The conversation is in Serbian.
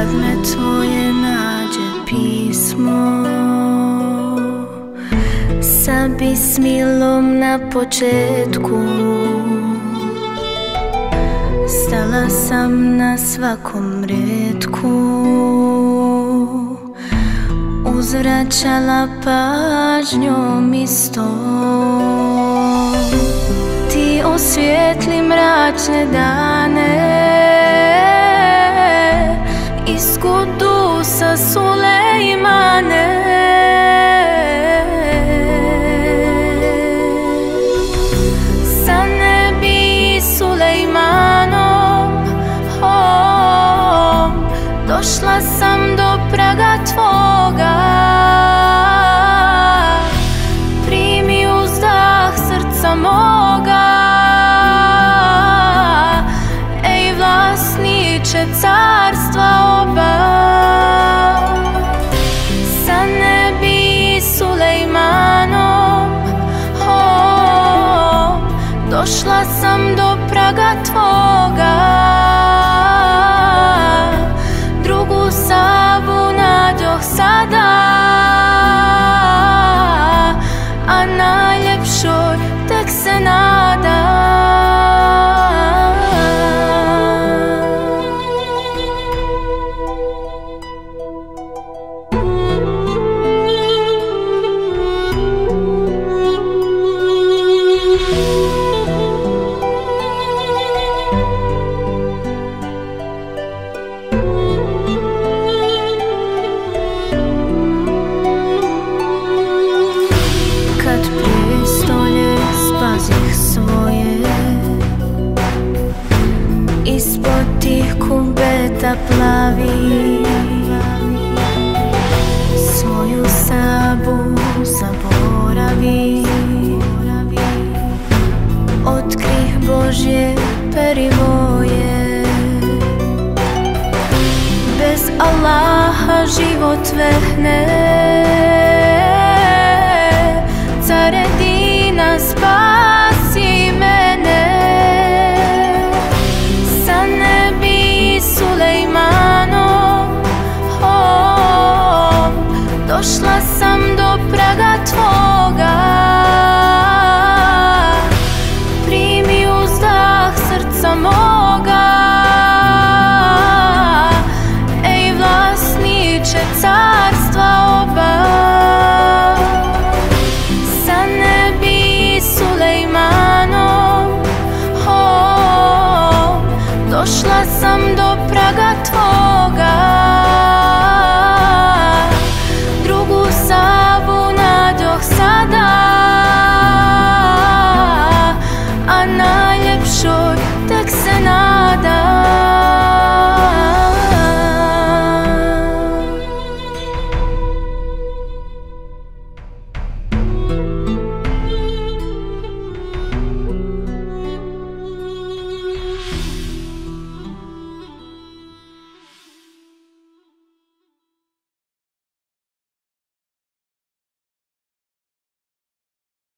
kad me tvoje nađe pismo sa bismilom na početku. Stala sam na svakom retku, uzvraćala pažnjom isto. Ti osvijetli mračne dane iz Kudusa Sulejmane. Sa nebi Sulejmanom došla sam do praga tvoga. Primi uzdah srca moga, ej vlasniče carstva oba. Sa nebi Sulejmanom došla sam do praga tvoga. Drugu Sabu nađoh sada, a najljepšoj tek se nadam. Ispod tih kubeta plavi svoju Sabu zaboravi. Otkrih Božje perivoje, bez Allaha život vehne. Care Dina spasi mene. Sa nebi Sulejmanom došla sam do praga tvoga. Primi uzdah srca moga, ej vlasniče carstva oba. Sa nebi Sulejmanom došla sam do